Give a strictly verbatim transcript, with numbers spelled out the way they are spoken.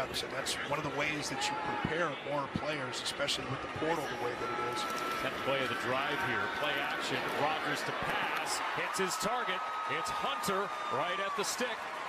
Bucks, and that's one of the ways that you prepare more players, especially with the portal the way that it is. Tenth play of the drive here. Play action. Rodgers to pass. Hits his target. It's Hunter right at the stick.